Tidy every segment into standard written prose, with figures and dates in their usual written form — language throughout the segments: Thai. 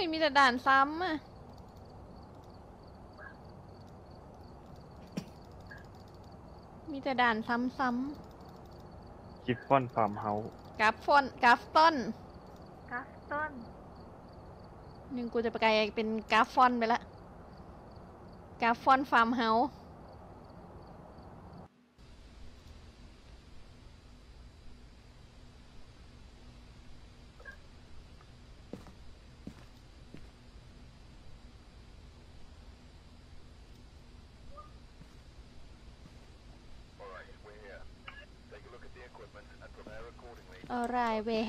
มีแต่ด่านซ้ำอ่ะมีแต่ด่านซ้ำกิฟฟอนฟาร์มเฮาส์กราฟต้นนึงกูจะไปกลายเป็นกราฟฟอนไปละกราฟฟอนฟาร์มเฮาส์อะไรเวเฮ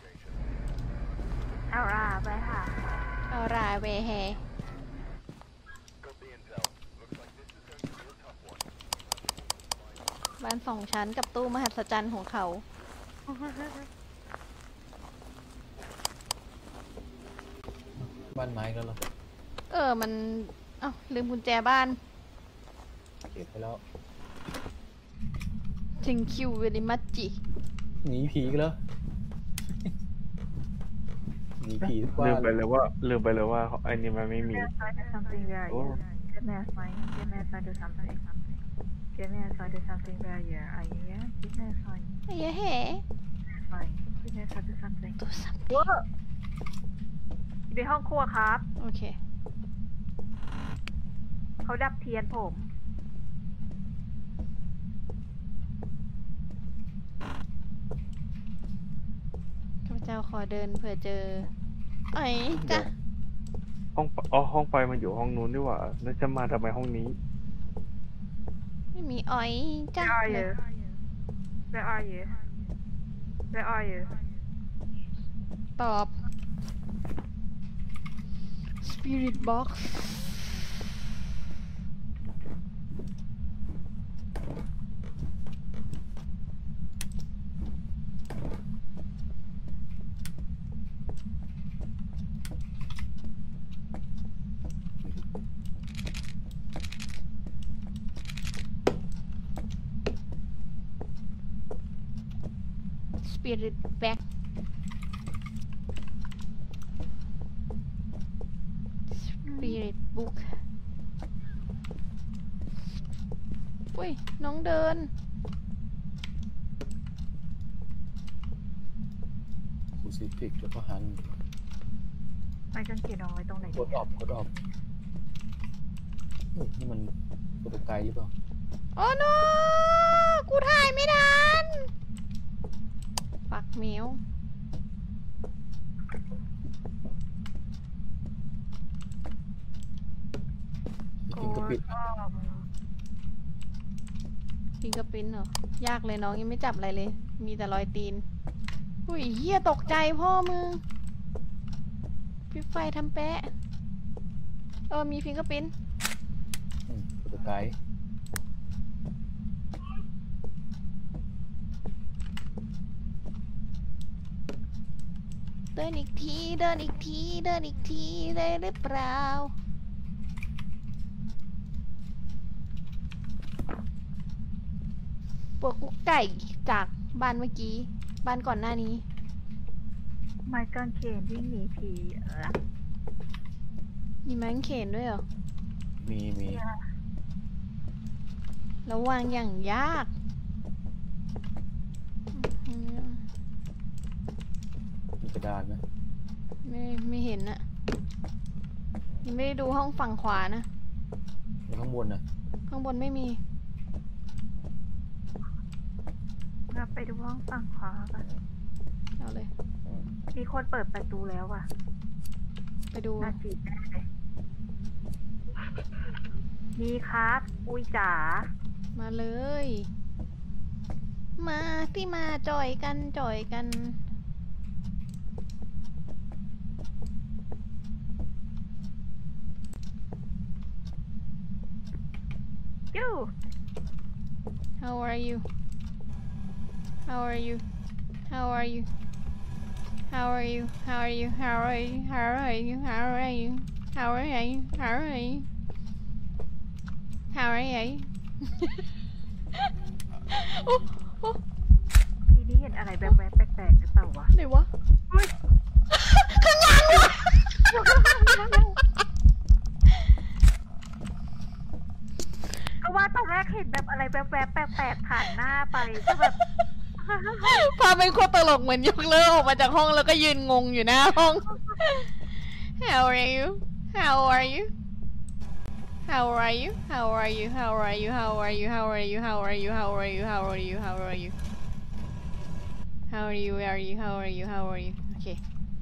อะไรเวเฮบ้าน2 ชั้นกับตู้มหัศจรรย์ของเขาบ้านไม้แล้วเหรอมันลืมกุญแจบ้านเก็บไปแล้ว Thank you very much หนีผีกันแล้วหนีผีทุกบ้านลืมไปเลยว่าไอ้นี่มันไม่มีโอ้ Give me a sign to something where you are. Are you here? Give me a sign. ไอ้เฮ้ Fine. Give me a sign to something. ตัวสับว้าอยู่ในห้องครัวครับโอเคเขาดับเทียนผมข้าพเจ้าขอเดินเผื่อเจอไอ้จ้ะห้องไฟมันอยู่ห้องนู้นดีกว่าแล้วจะมาทำไมห้องนี้ไม่มีอ้อยจ้ะ Where are you? Where are you? ตอบ Spirit Box Spirit Back Spirit Book อุ้ยน้องเดินคูซิฟิกแล้วก็หันไม้กางเขนเอาไว้ตรงไหนกดออกนี่มันโปรโตไกด์หรือเปล่าโอ้โนกูถ่ายไม่ทันปักเหมียวทิ้งกระปิดฟิงเกอร์พริ้นท์เหรอยากเลยน้องยังไม่จับอะไรเลย มีแต่รอยตีนอุ้ยเฮียตกใจพ่อมึงพี่ไฟทำแปะมีฟิงเกอร์พริ้นท์โปรโตไกด์เดินอีกทีเดินอีกทีเดินอีกทีได้หรือเปล่าปวกกุ๊กไก่จากบ้านเมื่อกี้บ้านก่อนหน้านี้ไม้กางเขนวิ่งหนีผีมีไม้กางเขนด้วยเหรอมีแล้ววางอย่างยากมีกระดานไหมไม่เห็นอะยังไม่ได้ดูห้องฝั่งขวานะแล้วข้างบนน่ะข้างบนไม่มีเราไปดูห้องฝั่งขวากันเอาเลยมีคนเปิดประตูแล้วอ่ะไปดูน่าจีบแน่เลยมีครับอุ้ยจ๋ามาเลย มาที่มาจอยกันยู How are you How are you How are you How are you How are you How are you How are you How are you How are you How are you How are you โอ้โอ้ทีนี้เห็นอะไรแวบๆแปลกๆหรือเปล่าวะไหนวะข้างหลังวะก็ว่าตอนแรกเห็นแบบอะไรแวบๆแปลกๆผ่านหน้าไปก็แบบพาเป็นโคตรตลกเหมือนยกเลิกออกมาจากห้องแล้วก็ยืนงงอยู่หน้าห้อง How are you How are you How are you How are you How are you How are you How are you How are you How are you How are you How are you How are you Where are you How are you How are you โอเค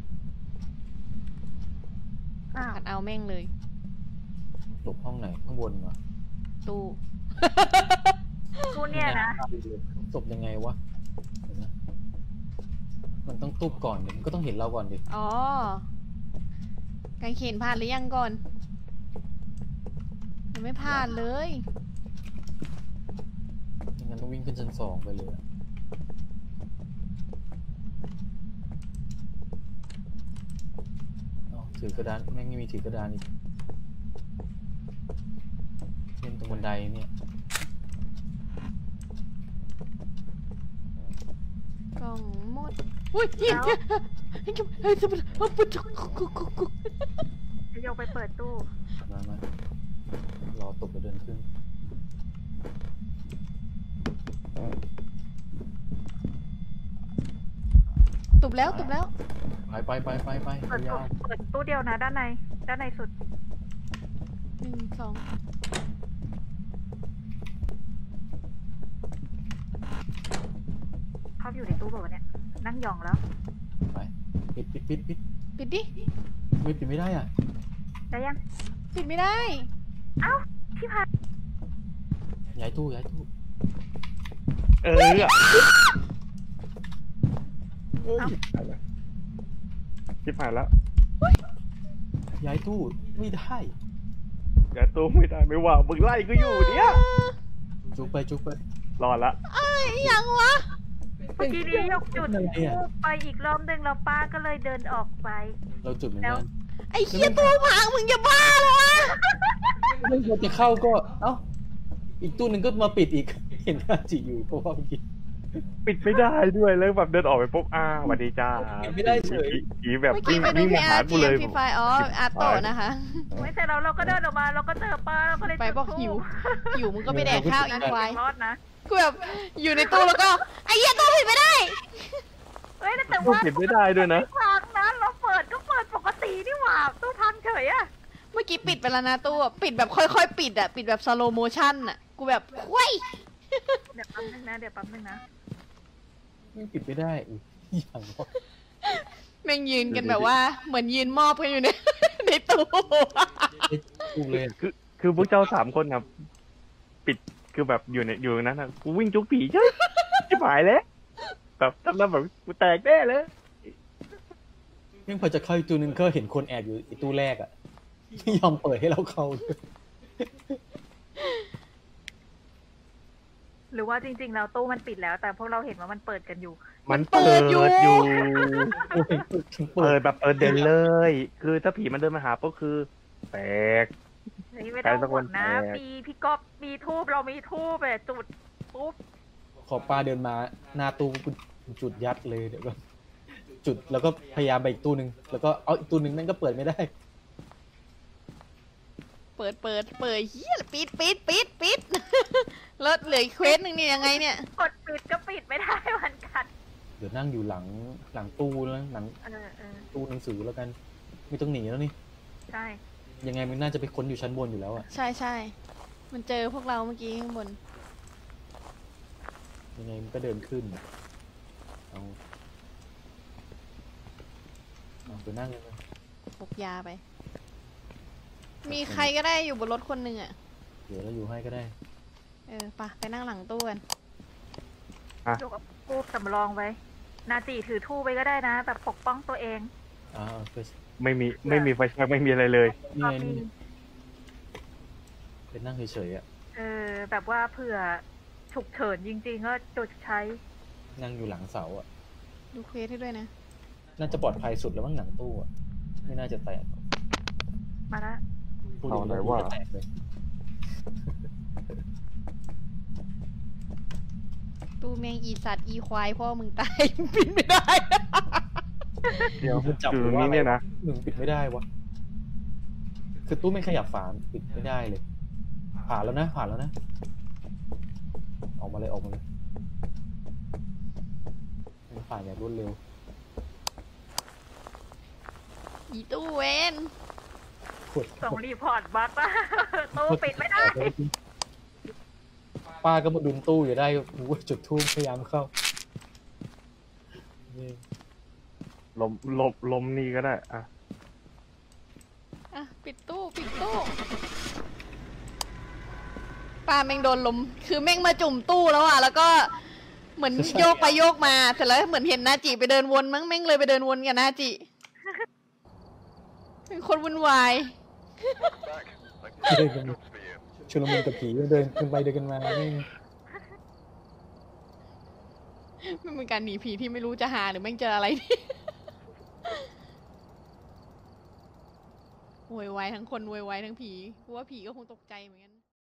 อ้าวขัดเอาแม่งเลยหลบห้องไหนข้างบนวะตู้กูเนี่ยนะศพยังไงวะเดี๋ยวนะมันต้องตุบก่อนเดี๋ยวมันก็ต้องเห็นเราก่อนดิอ๋อ การเขียนผ่านหรือยังก่อนยังไม่ผ่านเลยไม่งั้นต้องวิ่งขึ้นชั้น2ไปเลยอะเอ้าถือกระดานแม่งไม่มีถือกระดานอีกเล่นตรงบันไดเนี่ยกล่องหมดอุ้ยเฮ้ยจะโยกไปเปิดตู้มารอตบแล้วเดินขึ้นตุบแล้วไปเปิดยาตู้วเปิดตู้เดียวนะด้านในสุด 1 2 เขาอยู่ในตู้แบบเนี่ยนั่งยองแล้วไปปิดปิดดิไม่ปิดไม่ได้อ่ะได้ยังปิดไม่ได้เอ้าพี่พายย้ายตู้เออ ชิบหายแล้วย้ายตู้ไม่ได้อย่าตู้ไม่ได้ไม่ว่ามึงไล่ก็อยู่เนี่ยจุกไปรอดละเอ้ยยังวะเมื่อกี้นี้ยกจุดอะไรอ่ะตู้ไปอีกรอบนึงแล้วป้าก็เลยเดินออกไปเราจุดเหมือนกันไอ้เหี้ยตัวพังมึงจะบ้าเหรอวะไม่ควรจะเข้าก็เอ้าอีกตู้หนึ่งก็มาปิดอีก เห็นอาจิอยู่เพราะว่าเมื่อกี้ปิดไม่ได้ด้วยแล้วแบบเดินออกไปปุ๊บสวัสดีจ้าปิดไม่ได้เฉยผีแบบเมื่อกี้วิ่งไปดูวิ่งพีมาอาหาร์กูทีเลยฟรีไฟอ๋ออาร์โตนะคะไม่แต่เราก็เดินออกมาเราก็เจอป้าเราก็เลยไปบอกหิว หิวมึงก็ไปแดกข้าวอีกควายรอดนะกูแบบอยู่ในตู้แล้วก็ไอ้เหี้ยตู้ผิดไม่ได้เฮ้ยแต่ตู้ว่าปิดไม่ได้ด้วยนะพังนะเราเปิดก็เปิดปกตินี่หว่าตู้พังเฉยอะเมื่อกี้ปิดไปแล้วนะตู้อะปิดแบบค่อยๆปิดอะปิดแบบสโลโมชั่นอะกูแบบเว้ยเดี๋ยวแป๊บนึงนะไม่ปิดไม่ได้อุ๊ยอย่างวะแม่งยืนกันแบบว่าเหมือนยืนมอบกันอยู่ใน ในตู้ไม่ถูกเลยอะคือพวกเจ้า3 คนนะปิดคือแบบอยู่ตรงนั้นนะกูวิ่งจุกผีใช่ชิบหายแล้วแบบทำแล้วแบบกูแตกแน่เลยยังพอจะเข้าอีกตู้หนึงก็เห็นคนแอบอยู่ไอ้ตู้แรกอ่ะไม่ยอมเปิดให้เราเข้าด้วยหรือว่าจริงๆแล้วตู้มันปิดแล้ว แต่พวกเราเห็นว่ามันเปิดกันอยู่มันเปิดอยู่โอ้ยเปิเปิดดแบบเปิดเด่นเลย คือถ้าผีมันเดินมาหาก็คือแตกนี่ไม่ต้องใครสักห่ควน งนะแตกพี่ก๊อฟมีทูบเรามีทูบแบบจุดปุ๊บขอป้าเดินมาหน้าตู้กูจุดยัดเลยเดี๋ยวก็จุดแล้วก็พยายามไปอีกตู้หนึ่งแล้วก็เอาอีกตู้หนึ่งนั่นก็เปิดไม่ได้เปิดเฮียปิด แล้วเหลืออีกเควสหนึ่งเนี่ยยังไงเนี่ยกดปิดก็ปิดไม่ได้เหมือนกันเดี๋ยวนั่งอยู่หลังตู้แล้วหลังเออตู้หนังสือแล้วกันไม่ต้องหนีแล้วนี่ใช่ยังไงมันน่าจะไปค้นอยู่ชั้นบนอยู่แล้วอะใช่มันเจอพวกเราเมื่อกี้ข้างบนยังไงมันก็เดินขึ้นเอาไปนั่งกันเลยพกยาไป มีใครก็ได้อยู่บนรถคนหนึ่งอะเดี๋ยวเราอยู่ให้ก็ได้ไปนั่งหลังตู้กันยกเอาทูบสำรองไว้ นาจีถือทูบไปก็ได้นะ แบบปกป้องตัวเองไปไม่มีไฟฉายไม่มีอะไรเลยนี่ก็ไงมีนี่เป็นนั่งเฉยๆอะแบบว่าเผื่อฉุกเฉินจริงๆก็จุดใช้นั่งอยู่หลังเสาอะดูเควสให้ด้วยนะน่าจะปลอดภัยสุดแล้วมั้งหนังตู้อะไม่น่าจะแตกมาละพูดเอาถึงไหนแล้วว่าจะแตกเลยตู้แมงอีสัตว์อีควายพ่อมึงตาย ปิดไม่ได้เดี๋ยวมันจับคือหรือว่านี้เนี่ยนะหนึ่งปิดไม่ได้วะคือตู้ไม่ขยับฝาปิดไม่ได้เลย ผ่านแล้วนะออกมาเลยผ่านอย่างรวดเร็วอีตู้เวนขวดส่งรีพอร์ตบั๊กว่า ตู้ปิดไม่ได้ป้าก็มาดุนตู้อยู่ได้กูก็จุดทูบพยายามเข้านี่ลมนี่ก็ได้อ่ะอ่ะปิดตู้ป้าแม่งโดนลมคือแม่งมาจุ่มตู้แล้วอ่ะแล้วก็เหมือนโยกไปโยกมาเสร็จแล้วเหมือนเห็นนาจิไปเดินวนมั้งแม่งเลยไปเดินวนกับนาจิเป็นคนวุ่นวายเดินกันชุลมุนกับผีเดินกันไปเดินกันมาไม่มันเป็นการหนีผีที่ไม่รู้จะหาหรือแม่งเจออะไรนี่ โวยวายทั้งคนโวยวายทั้งผีเพราะว่าผีก็คงตกใจเหมือนกัน